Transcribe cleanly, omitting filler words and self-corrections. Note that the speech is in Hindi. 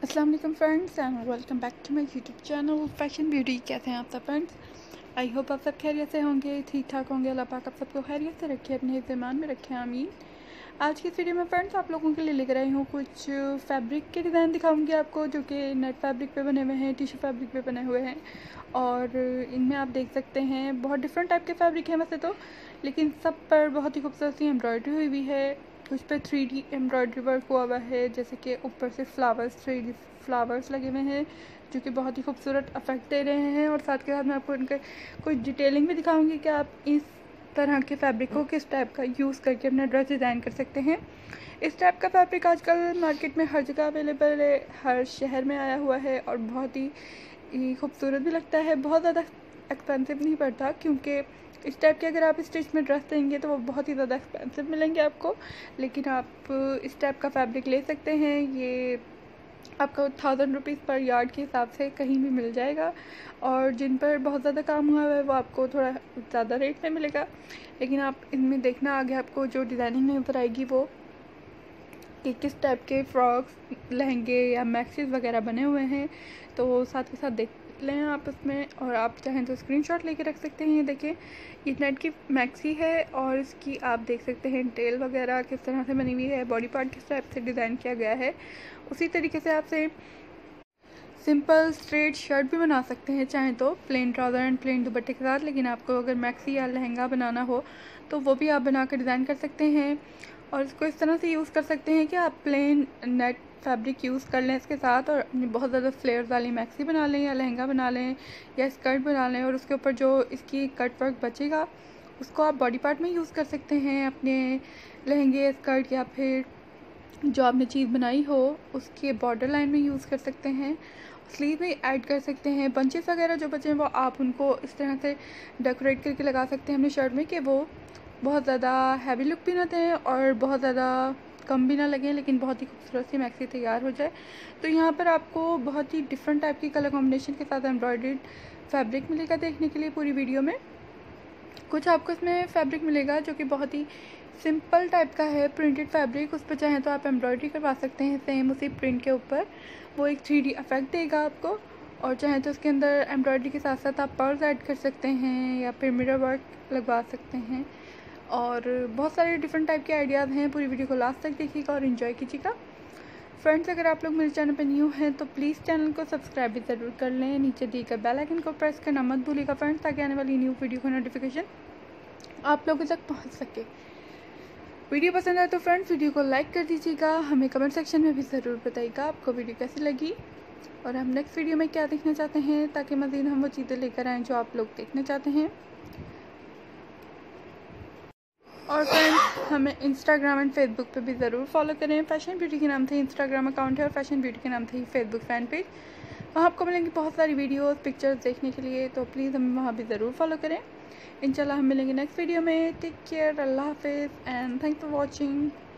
अस्सलाम वालेकुम friends and welcome back to my YouTube channel fashion beauty. कैसे हैं आप सब फ्रेंड्स? आई होप आप सब खैरियत से होंगे, ठीक ठाक होंगे। अल्लाह पाक आप सबको खैरियत से रखे, अपने ईमान में रखे, आमीन। आज की इस वीडियो में फ्रेंड्स आप लोगों के लिए लेकर आई हूँ कुछ फैब्रिक के डिज़ाइन दिखाऊंगी आपको, जो कि नेट फैब्रिक पे बने हुए हैं, टिश्यू फैब्रिक पे बने हुए हैं। और इनमें आप देख सकते हैं बहुत डिफरेंट टाइप के फैब्रिक हैं वैसे तो, लेकिन सब पर बहुत ही खूबसूरत सी एम्ब्रॉयडरी हुई हुई है। कुछ पे 3D एम्ब्रॉयडरी वर्क हुआ हुआ है, जैसे कि ऊपर से फ्लावर्स 3D फ्लावर्स लगे हुए हैं जो कि बहुत ही खूबसूरत इफेक्ट दे रहे हैं। और साथ के साथ मैं आपको इनके कुछ डिटेलिंग भी दिखाऊंगी कि आप इस तरह के फैब्रिक को किस टाइप का यूज़ करके अपना ड्रेस डिज़ाइन कर सकते हैं। इस टाइप का फैब्रिक आजकल मार्केट में हर जगह अवेलेबल है, हर शहर में आया हुआ है और बहुत ही खूबसूरत भी लगता है। बहुत ज़्यादा एक्सपेंसिव नहीं पड़ता, क्योंकि इस टाइप के अगर आप स्टिच में ड्रेस देंगे तो वो बहुत ही ज़्यादा एक्सपेंसिव मिलेंगे आपको। लेकिन आप इस टाइप का फैब्रिक ले सकते हैं, ये आपको 1000 रुपीज़ पर यार्ड के हिसाब से कहीं भी मिल जाएगा। और जिन पर बहुत ज़्यादा काम हुआ है वो आपको थोड़ा ज़्यादा रेट में मिलेगा। लेकिन आप इनमें देखना आगे आपको जो डिज़ाइनिंग नज़र आएगी वो कि किस टाइप के फ्रॉक्स, लहंगे या मैक्सीज वगैरह बने हुए हैं, तो साथ के साथ देख लें आप इसमें। और आप चाहें तो स्क्रीनशॉट लेके रख सकते हैं। ये देखिए, ये नेट की मैक्सी है और इसकी आप देख सकते हैं टेल वगैरह किस तरह से बनी हुई है, बॉडी पार्ट किस टाइप से डिज़ाइन किया गया है। उसी तरीके से आपसे सिंपल स्ट्रेट शर्ट भी बना सकते हैं चाहें तो, प्लेन ट्राउज़र एंड प्लेन दुपट्टे के साथ। लेकिन आपको अगर मैक्सी या लहंगा बनाना हो तो वो भी आप बना कर डिज़ाइन कर सकते हैं। और इसको इस तरह से यूज़ कर सकते हैं कि आप प्लेन नेट फैब्रिक यूज़ कर लें इसके साथ, और अपनी बहुत ज़्यादा फ्लेयर वाली मैक्सी बना लें या लहंगा बना लें या स्कर्ट बना लें। और उसके ऊपर जो इसकी कट वर्क बचेगा उसको आप बॉडी पार्ट में यूज़ कर सकते हैं, अपने लहंगे, स्कर्ट या फिर जो आपने चीज़ बनाई हो उसके बॉर्डर लाइन में यूज़ कर सकते हैं। स्लीव में ऐड कर सकते हैं। बंचेस वगैरह जो बचे हैं वो आप उनको इस तरह से डेकोरेट करके लगा सकते हैं अपने शर्ट में, कि वो बहुत ज़्यादा हैवी लुक भी ना दें और बहुत ज़्यादा कम भी ना लगें, लेकिन बहुत ही खूबसूरत सी मैक्सी तैयार हो जाए। तो यहाँ पर आपको बहुत ही डिफरेंट टाइप की कलर कॉम्बिनेशन के साथ एम्ब्रॉयडर्ड फैब्रिक मिलेगा देखने के लिए पूरी वीडियो में। कुछ आपको इसमें फैब्रिक मिलेगा जो कि बहुत ही सिंपल टाइप का है, प्रिंटेड फैब्रिक। उस पर चाहें तो आप एम्ब्रॉयडरी करवा सकते हैं सेम उसी प्रिंट के ऊपर, वो एक 3D इफेक्ट देगा आपको। और चाहें तो उसके अंदर एम्ब्रॉयडरी के साथ साथ आप पर्ल्स ऐड कर सकते हैं या फिर मिरर वर्क लगवा सकते हैं। और बहुत सारे डिफरेंट टाइप के आइडियाज़ हैं। पूरी वीडियो को लास्ट तक देखिएगा और इन्जॉय कीजिएगा। फ्रेंड्स, अगर आप लोग मेरे चैनल पर न्यू हैं तो प्लीज़ चैनल को सब्सक्राइब भी ज़रूर कर लें। नीचे दिए गए बेल आइकन को प्रेस करना मत भूलिएगा फ्रेंड्स, ताकि आने वाली न्यू वीडियो का नोटिफिकेशन आप लोगों तक पहुंच सके। वीडियो पसंद आए तो फ्रेंड्स वीडियो को लाइक कर दीजिएगा। हमें कमेंट सेक्शन में भी ज़रूर बताइएगा आपको वीडियो कैसी लगी और हम नेक्स्ट वीडियो में क्या देखना चाहते हैं, ताकि मज़ीद हम वो चीज़ें लेकर आएँ जो आप लोग देखना चाहते हैं। और फ्रेंड्स, हमें इंस्टाग्राम एंड फेसबुक पे भी ज़रूर फॉलो करें। फैशन ब्यूटी के नाम से इंस्टाग्राम अकाउंट है और फैशन ब्यूटी के नाम से ही फेसबुक फ़ैन पेज। वहाँ आपको मिलेंगी बहुत सारी वीडियोस, पिक्चर्स देखने के लिए, तो प्लीज़ हमें वहाँ भी ज़रूर फॉलो करें। इंशाल्लाह हम मिलेंगे नेक्स्ट वीडियो में। टेक केयर, अल्लाह हाफिज़ एंड थैंक्स फॉर वॉचिंग।